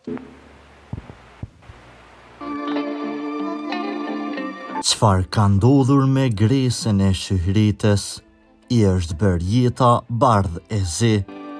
Çfarë ka ndodhur me Gresën e Shyhrites? I është bërë jeta bardhë e zi.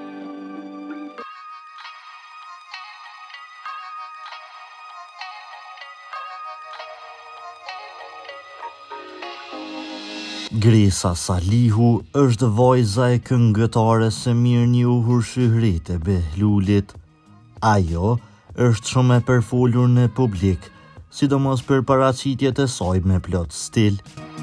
Gresa Salihu është vajza e këngëtares së mirënjohur Shyhrite Behlulit. Ajo është shumë e përfolur në publik, sidomos për paraqitjet e saj me plot stil.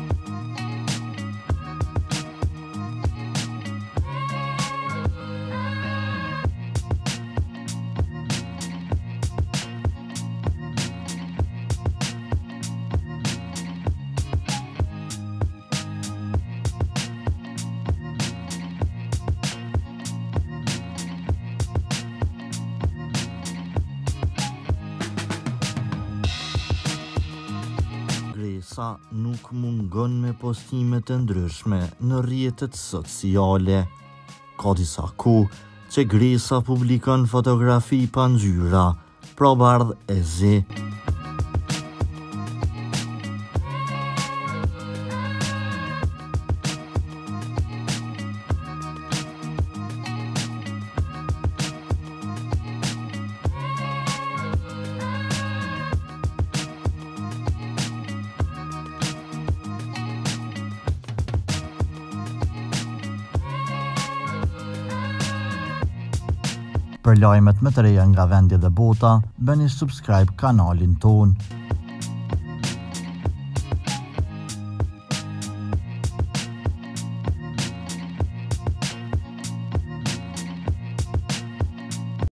Gresa nuk mungon me postimet e ndryshme në rrjetet sociale. Ka disa kohë që Gresa publikon fotografi pa ngjyra, pra bardhë e zi. Për lajmet më të reja nga vendi dhe bota, bëni subscribe kanalin ton.